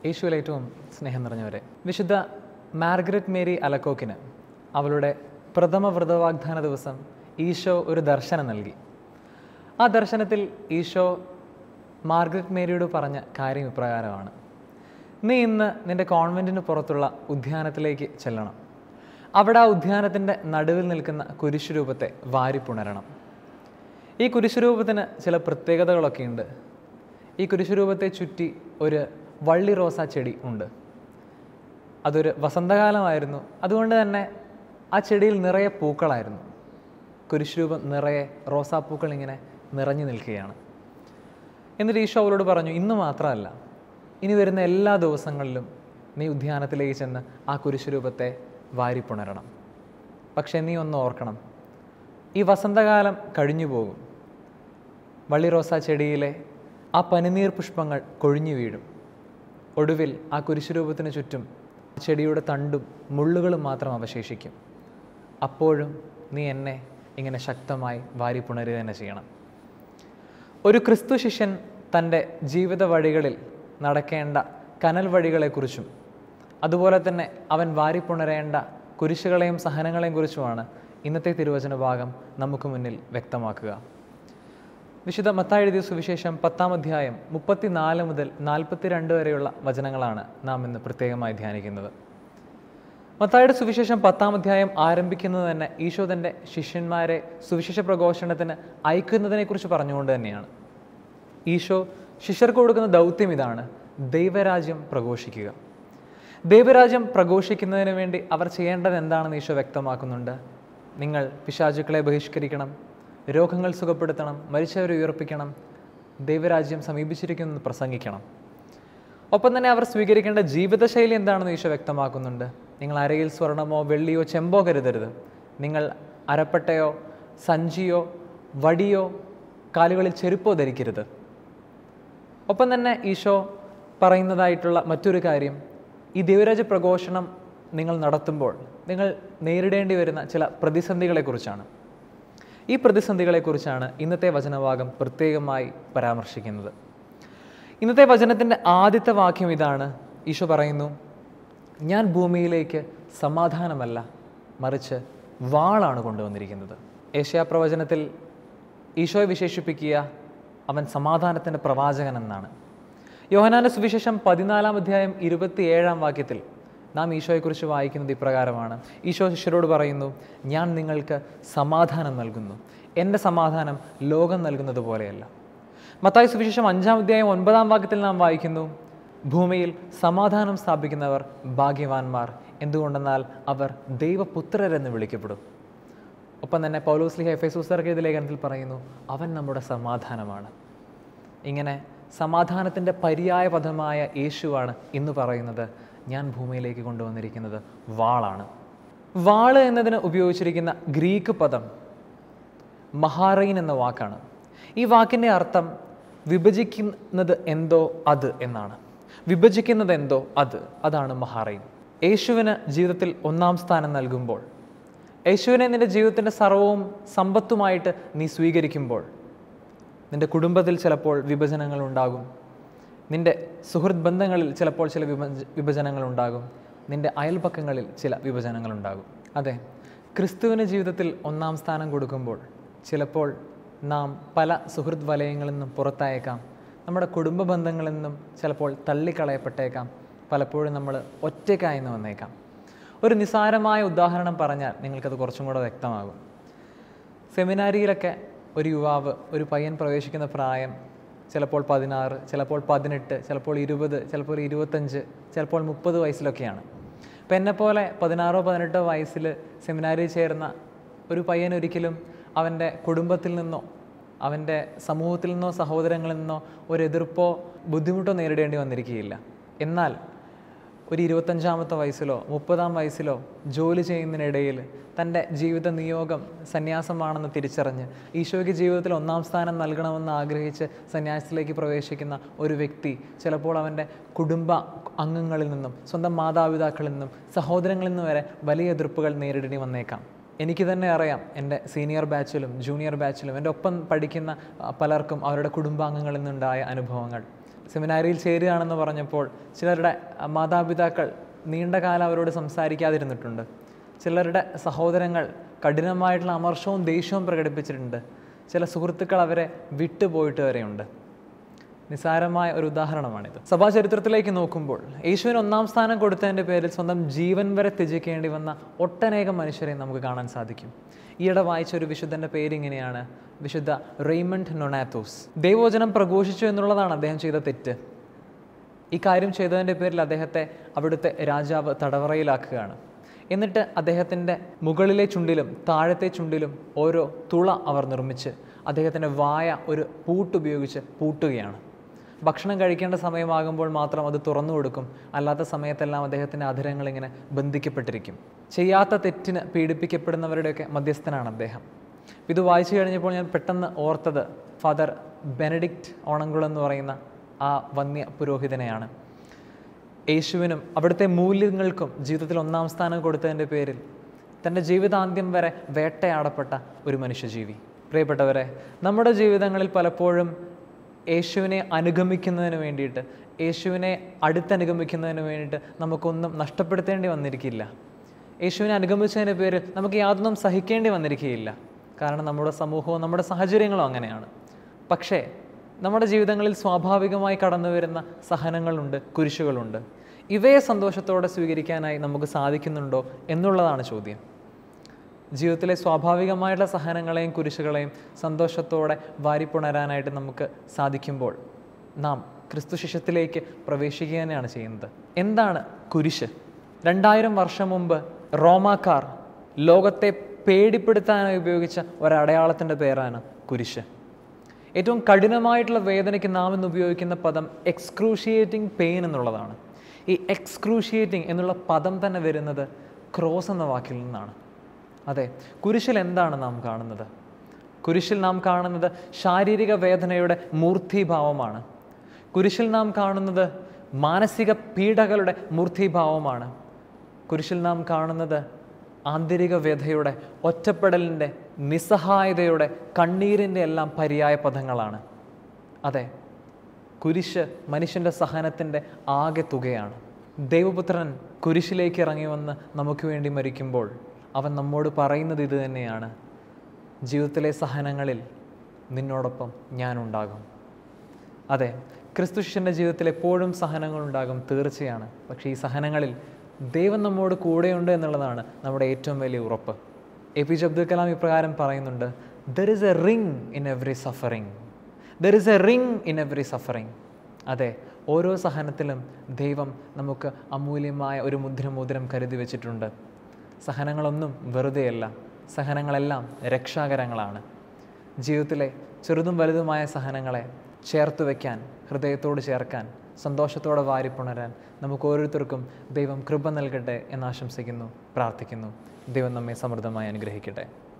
യേശുവിൽ ഏറ്റവും സ്നേഹം നിറഞ്ഞവരെ, വിശുദ്ധ മാർഗരറ്റ് മേരി അലക്കോക്കിന് അവളുടെ പ്രഥമ വ്രതവാഗ്ദാന ദിവസം ഈശോ ഒരു ദർശനം നൽകി. ആ ദർശനത്തിൽ ഈശോ മാർഗരറ്റ് മേരിയോട് പറഞ്ഞ കാര്യം ഇപ്രകാരമാണ്: നീ ഇന്ന് നിൻ്റെ കോൺവെൻറ്റിന് പുറത്തുള്ള ഉദ്യാനത്തിലേക്ക് ചെല്ലണം. അവിടെ ആ ഉദ്യാനത്തിൻ്റെ നടുവിൽ നിൽക്കുന്ന കുരിശുരൂപത്തെ വാരിപ്പുണരണം. ഈ കുരിശുരൂപത്തിന് ചില പ്രത്യേകതകളൊക്കെ ഉണ്ട്. ഈ കുരിശുരൂപത്തെ ചുറ്റി ഒരു വള്ളി റോസാ ചെടി ഉണ്ട്. അതൊരു വസന്തകാലമായിരുന്നു. അതുകൊണ്ട് തന്നെ ആ ചെടിയിൽ നിറയെ പൂക്കളായിരുന്നു. കുരിശുരൂപം നിറയെ റോസാപ്പൂക്കൾ ഇങ്ങനെ നിറഞ്ഞു നിൽക്കുകയാണ്. എന്നിട്ട് ഈശോ അവളോട് പറഞ്ഞു, ഇന്ന് മാത്രമല്ല, ഇനി വരുന്ന എല്ലാ ദിവസങ്ങളിലും നീ ഉദ്യാനത്തിലേക്ക് ചെന്ന് ആ കുരിശുരൂപത്തെ വാരിപ്പുണരണം. പക്ഷേ നീ ഒന്ന് ഓർക്കണം, ഈ വസന്തകാലം കഴിഞ്ഞു പോകും. വള്ളി റോസാ ചെടിയിലെ ആ പനിനീർ പുഷ്പങ്ങൾ കൊഴിഞ്ഞു വീഴും. ഒടുവിൽ ആ കുരിശുരൂപത്തിന് ചുറ്റും ചെടിയുടെ തണ്ടും മുള്ളുകളും മാത്രം അവശേഷിക്കും. അപ്പോഴും നീ എന്നെ ഇങ്ങനെ ശക്തമായി വാരിപ്പുണരുക തന്നെ ചെയ്യണം. ഒരു ക്രിസ്തു ശിഷ്യൻ തൻ്റെ ജീവിത വഴികളിൽ നടക്കേണ്ട കനൽ വഴികളെക്കുറിച്ചും അതുപോലെ തന്നെ അവൻ വാരിപ്പുണരേണ്ട കുരിശുകളെയും സഹനങ്ങളെയും കുറിച്ചുമാണ് ഇന്നത്തെ തിരുവചന ഭാഗം നമുക്ക് മുന്നിൽ വ്യക്തമാക്കുക. വിശുദ്ധ മത്തായി എഴുതിയ സുവിശേഷം 10-ാം അധ്യായം 34 മുതൽ 42 വരെയുള്ള വചനങ്ങളാണ് നാം ഇന്ന് പ്രത്യേകമായി ധ്യാനിക്കുന്നത്. മത്തായിയുടെ സുവിശേഷം 10-ാം അധ്യായം ആരംഭിക്കുന്നത് തന്നെ ഈശോ തൻ്റെ ശിഷ്യന്മാരെ സുവിശേഷ പ്രഘോഷണത്തിന് അയക്കുന്നതിനെക്കുറിച്ച് പറഞ്ഞുകൊണ്ട് തന്നെയാണ്. ഈശോ ശിഷ്യർക്ക് കൊടുക്കുന്ന ദൗത്യം ഇതാണ്: ദൈവരാജ്യം പ്രഘോഷിക്കുക. ദൈവരാജ്യം പ്രഘോഷിക്കുന്നതിന് വേണ്ടി അവർ ചെയ്യേണ്ടത് എന്താണെന്ന് ഈശോ വ്യക്തമാക്കുന്നുണ്ട്. നിങ്ങൾ പിശാചുക്കളെ ബഹിഷ്കരിക്കണം, രോഗങ്ങൾ സുഖപ്പെടുത്തണം, മരിച്ചവരെ ഉയർപ്പിക്കണം, ദൈവരാജ്യം സമീപിച്ചിരിക്കുന്നു പ്രസംഗിക്കണം. ഒപ്പം തന്നെ അവർ സ്വീകരിക്കേണ്ട ജീവിതശൈലി എന്താണെന്ന് ഈശോ വ്യക്തമാക്കുന്നുണ്ട്. നിങ്ങൾ അരയിൽ സ്വർണമോ വെള്ളിയോ ചെമ്പോ കരുതരുത്. നിങ്ങൾ അരപ്പട്ടയോ സഞ്ചിയോ വടിയോ കാലുകളിൽ ചെരുപ്പോ ധരിക്കരുത്. ഒപ്പം തന്നെ ഈശോ പറയുന്നതായിട്ടുള്ള മറ്റൊരു കാര്യം, ഈ ദൈവരാജ്യ പ്രഘോഷണം നിങ്ങൾ നടത്തുമ്പോൾ നിങ്ങൾ നേരിടേണ്ടി വരുന്ന ചില പ്രതിസന്ധികളെക്കുറിച്ചാണ്. ഈ പ്രതിസന്ധികളെക്കുറിച്ചാണ് ഇന്നത്തെ വചനഭാഗം പ്രത്യേകമായി പരാമർശിക്കുന്നത്. ഇന്നത്തെ വചനത്തിൻ്റെ ആദ്യത്തെ വാക്യം ഇതാണ്. ഈശോ പറയുന്നു, ഞാൻ ഭൂമിയിലേക്ക് സമാധാനമല്ല മറിച്ച് വാളാണ് കൊണ്ടുവന്നിരിക്കുന്നത്. ഏശയ്യാ പ്രവചനത്തിൽ ഈശോയെ വിശേഷിപ്പിക്കുക അവൻ സമാധാനത്തിൻ്റെ പ്രവാചകൻ എന്നാണ്. യോഹന്നാന്റെ സുവിശേഷം 14-ാം അധ്യായം 27-ാം വാക്യത്തിൽ നാം ഈശോയെക്കുറിച്ച് വായിക്കുന്നത് ഇപ്രകാരമാണ്. ഈശോ ശിഷ്യരോട് പറയുന്നു, ഞാൻ നിങ്ങൾക്ക് സമാധാനം നൽകുന്നു, എൻ്റെ സമാധാനം ലോകം നൽകുന്നത് പോലെയല്ല. മത്തായി സുവിശേഷം 5-ാം അധ്യായം 9-ാം വാക്യത്തിൽ നാം വായിക്കുന്നു, ഭൂമിയിൽ സമാധാനം സ്ഥാപിക്കുന്നവർ ഭാഗ്യവാന്മാർ, എന്തുകൊണ്ടെന്നാൽ അവർ ദൈവപുത്രരെന്ന് വിളിക്കപ്പെടും. ഒപ്പം തന്നെ പൗലോസ് എഫെസൂസ്യർക്ക് എഴുതിയ ലേഖനത്തിൽ പറയുന്നു, അവൻ നമ്മുടെ സമാധാനമാണ്. ഇങ്ങനെ സമാധാനത്തിൻ്റെ പര്യായ പദമായ യേശുവാണ് ഇന്ന് പറയുന്നത്, ഞാൻ ഭൂമിയിലേക്ക് കൊണ്ടുവന്നിരിക്കുന്നത് വാളാണ്. വാള് എന്നതിന് ഉപയോഗിച്ചിരിക്കുന്ന ഗ്രീക്ക് പദം മഹാറൈൻ എന്ന വാക്കാണ്. ഈ വാക്കിൻ്റെ അർത്ഥം വിഭജിക്കുന്നത് എന്തോ അത് എന്നാണ്. വിഭജിക്കുന്നത് എന്തോ അതാണ് മഹാറൈൻ. യേശുവിന് ജീവിതത്തിൽ 1-ാം സ്ഥാനം നൽകുമ്പോൾ, യേശുവിനെ നിൻ്റെ ജീവിതത്തിൻ്റെ സർവവും സമ്പത്തുമായിട്ട് നീ സ്വീകരിക്കുമ്പോൾ, നിൻ്റെ കുടുംബത്തിൽ ചിലപ്പോൾ വിഭജനങ്ങൾ ഉണ്ടാകും, നിൻ്റെ സുഹൃത്ത് ബന്ധങ്ങളിൽ ചിലപ്പോൾ ചില വിഭജനങ്ങളുണ്ടാകും, നിൻ്റെ അയൽപക്കങ്ങളിൽ ചില വിഭജനങ്ങളുണ്ടാകും. അതെ, ക്രിസ്തുവിന് ജീവിതത്തിൽ 1-ാം സ്ഥാനം കൊടുക്കുമ്പോൾ ചിലപ്പോൾ നാം പല സുഹൃത്ത് വലയങ്ങളിൽ നിന്നും പുറത്തായേക്കാം, നമ്മുടെ കുടുംബ ബന്ധങ്ങളിൽ നിന്നും ചിലപ്പോൾ തള്ളിക്കളയപ്പെട്ടേക്കാം, പലപ്പോഴും നമ്മൾ ഒറ്റയ്ക്കായെന്ന് വന്നേക്കാം. ഒരു നിസ്സാരമായ ഉദാഹരണം പറഞ്ഞാൽ നിങ്ങൾക്കത് കുറച്ചും കൂടെ വ്യക്തമാകും. സെമിനാരിയിലൊക്കെ ഒരു യുവാവ്, ഒരു പയ്യൻ പ്രവേശിക്കുന്ന പ്രായം ചിലപ്പോൾ 16, ചിലപ്പോൾ 18, ചിലപ്പോൾ 20, ചിലപ്പോൾ 25, ചിലപ്പോൾ 30 വയസ്സിലൊക്കെയാണ്. അപ്പം എന്നെപ്പോലെ 16-18 വയസ്സിൽ സെമിനാരിയിൽ ചേർന്ന ഒരു പയ്യൻ ഒരിക്കലും അവൻ്റെ കുടുംബത്തിൽ നിന്നോ അവൻ്റെ സമൂഹത്തിൽ നിന്നോ സഹോദരങ്ങളിൽ നിന്നോ ഒരു എതിർപ്പോ ബുദ്ധിമുട്ടോ നേരിടേണ്ടി വന്നിരിക്കുകയില്ല. എന്നാൽ ഒരു 25-ാമത്തെ വയസ്സിലോ 30-ാം വയസ്സിലോ ജോലി ചെയ്യുന്നതിനിടയിൽ തൻ്റെ ജീവിത നിയോഗം സന്യാസമാണെന്ന് തിരിച്ചറിഞ്ഞ് ഈശോയ്ക്ക് ജീവിതത്തിൽ 1-ാം സ്ഥാനം നൽകണമെന്ന് ആഗ്രഹിച്ച് സന്യാസത്തിലേക്ക് പ്രവേശിക്കുന്ന ഒരു വ്യക്തി ചിലപ്പോൾ അവൻ്റെ കുടുംബ അംഗങ്ങളിൽ നിന്നും സ്വന്തം മാതാപിതാക്കളിൽ നിന്നും സഹോദരങ്ങളിൽ നിന്നും വരെ വലിയ എതിർപ്പുകൾ നേരിടേണ്ടി വന്നേക്കാം. എനിക്ക് തന്നെ അറിയാം, എൻ്റെ സീനിയർ ബാച്ചിലും ജൂനിയർ ബാച്ചിലും എൻ്റെ ഒപ്പം പഠിക്കുന്ന പലർക്കും അവരുടെ കുടുംബാംഗങ്ങളിൽ നിന്നുണ്ടായ അനുഭവങ്ങൾ. സെമിനാരിയിൽ ചേരുകയാണെന്ന് പറഞ്ഞപ്പോൾ ചിലരുടെ മാതാപിതാക്കൾ നീണ്ട കാലം അവരോട് സംസാരിക്കാതിരുന്നിട്ടുണ്ട്. ചിലരുടെ സഹോദരങ്ങൾ കഠിനമായിട്ടുള്ള അമർഷവും ദേഷ്യവും പ്രകടിപ്പിച്ചിട്ടുണ്ട്. ചില സുഹൃത്തുക്കൾ അവരെ വിട്ടുപോയിട്ട് വരെയുണ്ട്. നിസ്സാരമായ ഒരു ഉദാഹരണമാണിത്. സഭാചരിത്രത്തിലേക്ക് നോക്കുമ്പോൾ യേശുവിന് 1-ാം സ്ഥാനം കൊടുത്തതിൻ്റെ പേരിൽ സ്വന്തം ജീവൻ വരെ ത്യജിക്കേണ്ടി വന്ന ഒട്ടനേകം മനുഷ്യരെ നമുക്ക് കാണാൻ സാധിക്കും. ഈയിടെ വായിച്ച ഒരു വിശുദ്ധൻ്റെ പേരിങ്ങനെയാണ്, വിശുദ്ധ റെയ്മണ്ട് നൊണാത്തോസ്. ദൈവവചനം പ്രഘോഷിച്ചു എന്നുള്ളതാണ് അദ്ദേഹം ചെയ്ത തെറ്റ്. ഈ കാര്യം ചെയ്തതിൻ്റെ പേരിൽ അദ്ദേഹത്തെ അവിടുത്തെ രാജാവ് തടവറയിലാക്കുകയാണ്. എന്നിട്ട് അദ്ദേഹത്തിൻ്റെ മുകളിലെ ചുണ്ടിലും താഴത്തെ ചുണ്ടിലും ഓരോ തുള അവർ നിർമ്മിച്ച് അദ്ദേഹത്തിൻ്റെ വായ ഒരു പൂട്ടുപയോഗിച്ച് പൂട്ടുകയാണ്. ഭക്ഷണം കഴിക്കേണ്ട സമയമാകുമ്പോൾ മാത്രം അത് തുറന്നു കൊടുക്കും. അല്ലാത്ത സമയത്തെല്ലാം അദ്ദേഹത്തിൻ്റെ അധരങ്ങൾ ഇങ്ങനെ ബന്ധിക്കപ്പെട്ടിരിക്കും. ചെയ്യാത്ത തെറ്റിന് പീഡിപ്പിക്കപ്പെടുന്നവരുടെയൊക്കെ മധ്യസ്ഥനാണ് അദ്ദേഹം. ഇത് വായിച്ചു കഴിഞ്ഞപ്പോൾ ഞാൻ പെട്ടെന്ന് ഓർത്തത് ഫാദർ ബെനഡിക്റ്റ് ഓണംകുളം എന്ന് പറയുന്ന ആ വന്യ പുരോഹിതനെയാണ്. യേശുവിനും അവിടുത്തെ മൂല്യങ്ങൾക്കും ജീവിതത്തിൽ 1-ാം സ്ഥാനം കൊടുത്തതിൻ്റെ പേരിൽ തൻ്റെ ജീവിതാന്ത്യം വരെ വേട്ടയാടപ്പെട്ട ഒരു മനുഷ്യജീവി. പ്രിയപ്പെട്ടവരെ, നമ്മുടെ ജീവിതങ്ങളിൽ പലപ്പോഴും യേശുവിനെ അനുഗമിക്കുന്നതിന് വേണ്ടിയിട്ട്, യേശുവിനെ അടുത്തനുഗമിക്കുന്നതിന് വേണ്ടിയിട്ട് നമുക്കൊന്നും നഷ്ടപ്പെടുത്തേണ്ടി വന്നിരിക്കില്ല. യേശുവിനെ അനുഗമിച്ചതിൻ്റെ പേരിൽ നമുക്ക് യാതൊന്നും സഹിക്കേണ്ടി വന്നിരിക്കുകയില്ല. കാരണം നമ്മുടെ സമൂഹവും നമ്മുടെ സാഹചര്യങ്ങളും അങ്ങനെയാണ്. പക്ഷേ നമ്മുടെ ജീവിതങ്ങളിൽ സ്വാഭാവികമായി കടന്നു വരുന്ന സഹനങ്ങളുണ്ട്, കുരിശുകളുണ്ട്. ഇവയെ സന്തോഷത്തോടെ സ്വീകരിക്കാനായി നമുക്ക് സാധിക്കുന്നുണ്ടോ എന്നുള്ളതാണ് ചോദ്യം. ജീവിതത്തിലെ സ്വാഭാവികമായിട്ടുള്ള സഹനങ്ങളെയും കുരിശുകളെയും സന്തോഷത്തോടെ വാരിപ്പുണരാനായിട്ട് നമുക്ക് സാധിക്കുമ്പോൾ നാം ക്രിസ്തു ശിഷ്യത്തിലേക്ക് പ്രവേശിക്കുക തന്നെയാണ് ചെയ്യുന്നത്. എന്താണ് കുരിശ്? 2000 വർഷം മുമ്പ് റോമാക്കാർ ലോകത്തെ പേടിപ്പെടുത്താനായി ഉപയോഗിച്ച ഒരടയാളത്തിൻ്റെ പേരാണ് കുരിശ്. ഏറ്റവും കഠിനമായിട്ടുള്ള വേദനയ്ക്ക് നാം ഇന്ന് ഉപയോഗിക്കുന്ന പദം എക്സ്ക്രൂഷിയേറ്റിംഗ് പെയിൻ എന്നുള്ളതാണ്. ഈ എക്സ്ക്രൂഷിയേറ്റിംഗ് എന്നുള്ള പദം തന്നെ വരുന്നത് ക്രോസ് എന്ന വാക്കിൽ നിന്നാണ്. അതെ, കുരിശിൽ എന്താണ് നാം കാണുന്നത്? കുരിശിൽ നാം കാണുന്നത് ശാരീരിക വേദനയുടെ മൂർത്തീഭാവമാണ്. കുരിശിൽ നാം കാണുന്നത് മാനസിക പീഡകളുടെ മൂർത്തീഭാവമാണ്. കുരിശിൽ നാം കാണുന്നത് ആന്തരിക വ്യഥയുടെ, ഒറ്റപ്പെടലിൻ്റെ, നിസ്സഹായതയുടെ, കണ്ണീരിൻ്റെ എല്ലാം പര്യായ പദങ്ങളാണ്. അതെ, കുരിശ് മനുഷ്യൻ്റെ സഹനത്തിൻ്റെ ആകെ തുകയാണ്. ദൈവപുത്രൻ കുരിശിലേക്ക് ഇറങ്ങി വന്ന് നമുക്ക് വേണ്ടി മരിക്കുമ്പോൾ അവൻ നമ്മോട് പറയുന്നത് ഇത് തന്നെയാണ്: ജീവിതത്തിലെ സഹനങ്ങളിൽ നിന്നോടൊപ്പം ഞാനുണ്ടാകും. അതെ, ക്രിസ്തു ശിഷ്യൻ്റെ ജീവിതത്തിൽ എപ്പോഴും സഹനങ്ങളുണ്ടാകും, തീർച്ചയാണ്. പക്ഷേ ഈ സഹനങ്ങളിൽ ദൈവം നമ്മോട് കൂടെയുണ്ട് എന്നുള്ളതാണ് നമ്മുടെ ഏറ്റവും വലിയ ഉറപ്പ്. APJ അബ്ദുൽ കലാം ഇപ്രകാരം പറയുന്നുണ്ട്: there is a ring in every suffering. There is a ring in every suffering. അതെ, ഓരോ സഹനത്തിലും ദൈവം നമുക്ക് അമൂല്യമായ ഒരു മോതിരം കരുതി വെച്ചിട്ടുണ്ട്. സഹനങ്ങളൊന്നും വെറുതെയല്ല, സഹനങ്ങളെല്ലാം രക്ഷാകരങ്ങളാണ്. ജീവിതത്തിലെ ചെറുതും വലുതുമായ സഹനങ്ങളെ ചേർത്ത് വയ്ക്കാൻ, ഹൃദയത്തോട് ചേർക്കാൻ, സന്തോഷത്തോടെ വാരിപ്പുണരാൻ നമുക്ക് ഓരോരുത്തർക്കും ദൈവം കൃപ നൽകട്ടെ എന്ന് ആശംസിക്കുന്നു, പ്രാർത്ഥിക്കുന്നു. ദൈവം നമ്മെ സമൃദ്ധമായി അനുഗ്രഹിക്കട്ടെ.